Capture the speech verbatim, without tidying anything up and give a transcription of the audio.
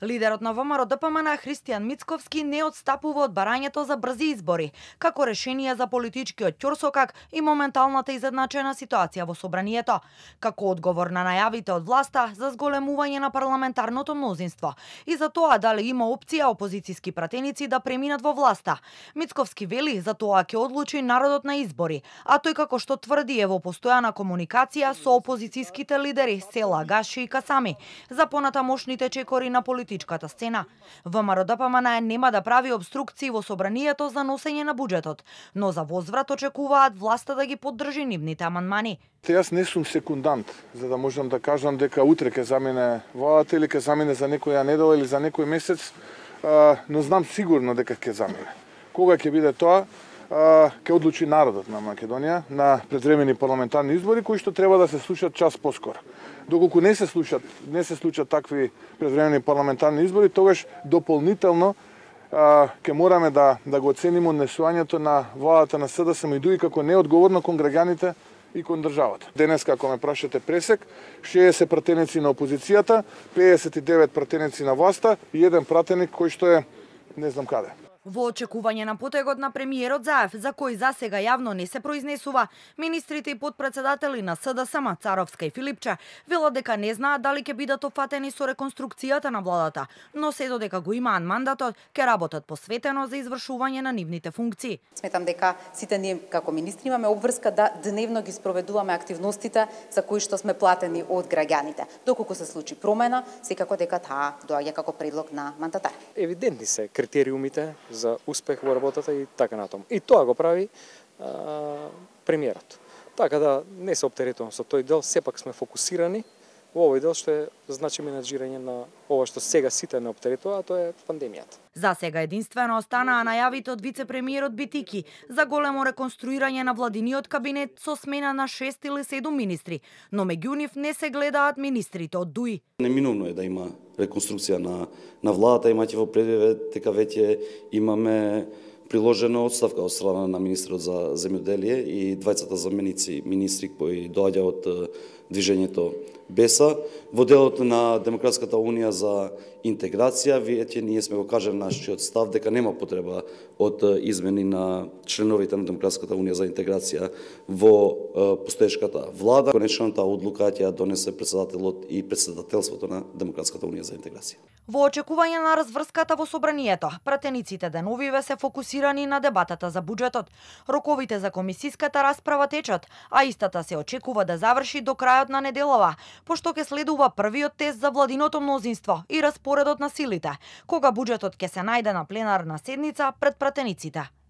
Лидерот на ВМРО-ДПМН Христијан Мицковски не отстапува од барањето за брзи избори, како решение за политичкиот ќорсокак и моменталната изедначена ситуација во собранието, како одговор на најавите од власта за зголемување на парламентарното мнозинство и за тоа дали има опција опозицијски пратеници да преминат во власта. Мицковски вели за тоа ќе одлучи народот на избори, а тој како што тврди е во постојана комуникација со опозицијските лидери Села, Гаши и Касами за понатамошните чекори на политичката сцена. ВМРО-ДПМН нема да прави обструкции во собранието за носење на буџетот, но за возврат очекуваат власта да ги поддржи нивните амандмани. Јас не сум секундант за да можам да кажам дека утре ќе замине владата или ќе замине за некоја недела или за некој месец, но знам сигурно дека ќе замине. Кога ќе биде тоа, ќе одлучи народот на Македонија на предвремени парламентарни избори кои што треба да се случат час поскоро. Доколку не се случат, не се случат такви предвремени парламентарни избори, тогаш дополнително ќе мораме да да го оцениме однесувањето на владата на СДСМ и ДУИ како неодговорно кон граѓаните и кон државата. Денес, како ме прашате пресек, шеесет пратеници на опозицијата, педесет и девет пратеници на власта и еден пратеник кој што е не знам каде. Во очекување на потегот на премиерот Заев, за кој засега јавно не се произнесува, министрите и потпредседатели на СДСМ Царовска и Филипче велат дека не знаат дали ќе бидат офатени со реконструкцијата на владата, но се додека го имаат мандатот, ќе работат посветено за извршување на нивните функции. Сметам дека сите ние како министри имаме обврска да дневно ги спроведуваме активностите за кои што сме платени од граѓаните. Доколку се случи промена, секако дека таа доаѓа како предлог на мандатар. Евидентни се критериумите за успех во работата и така натаму. И тоа го прави а, премиерот. Така да не се оптеретувам со тој дел, сепак сме фокусирани во овој дел што е значи менаџирање на ова што сега сите не оптеретува, а тоа е пандемијата. За сега единствено останаа најавите од вице-премиерот Битики за големо реконструирање на владиниот кабинет со смена на шест или седум министри, но меѓу нив не се гледаат министрите од ДУИ. Неминовно е да има реконструкција на на владата, имајќи во предвид дека веќе имаме приложена отставка од страна на министерот за земјоделие и двајцата заменици министри кои доаѓа од движењето Беса. Во делот на Демократската унија за интеграција, веќе ние сме го кажали нашиот став дека нема потреба од измени на членовите на Демократската унија за интеграција во постоечката влада. Конечната одлука ќе ја донесе председателот и председателството на Демократската унија за интеграција. Во очекување на разврската во собранието, пратениците деновиве се фокусирани на дебатата за буџетот. Роковите за комисиската расправа течат, а истата се очекува да заврши до крајот на неделава, пошто ќе следува првиот тест за владиното мнозинство и распоредот на силите, кога буџетот ќе се најде на пленарна седница пред пратениците.